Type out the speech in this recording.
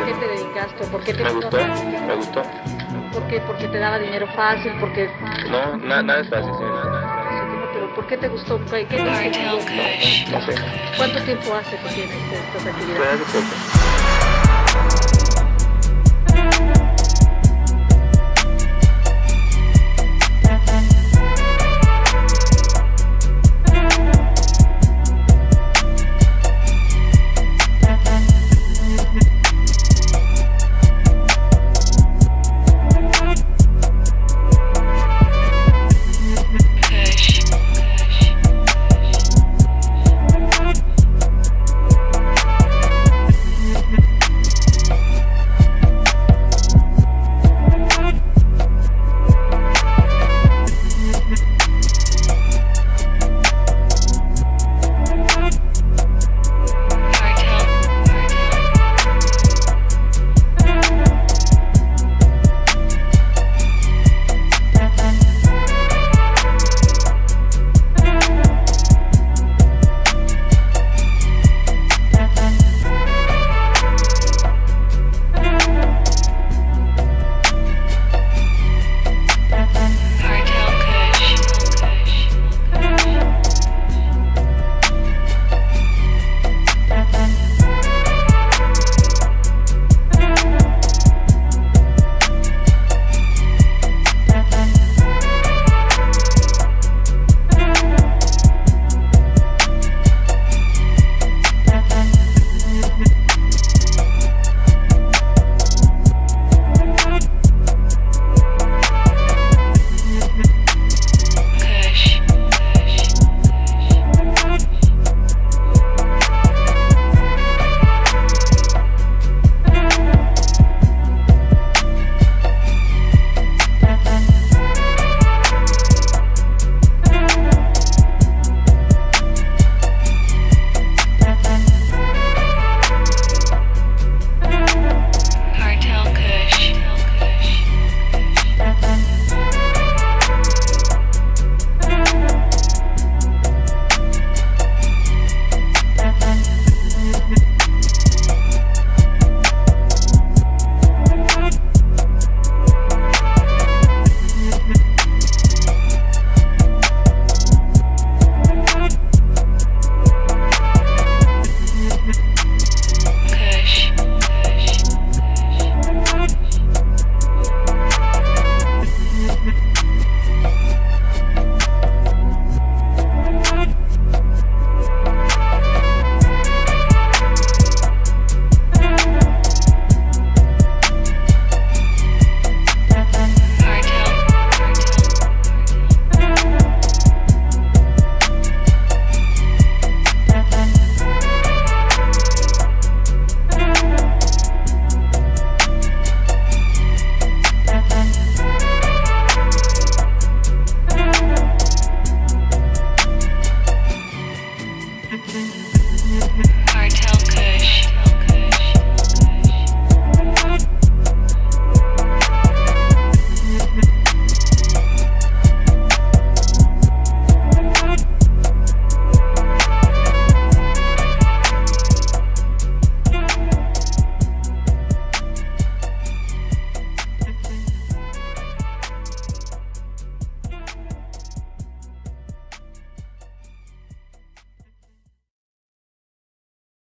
qué te dedicaste? ¿Por qué te Me gustó. ¿Por qué? ¿Porque te daba dinero fácil? ¿Porque...? No, nada es fácil, sí, nada es fácil. Pero ¿por qué te gustó? ¿Qué te No sé. ¿Cuánto tiempo hace que tienes estas Fue actividades? hace poco.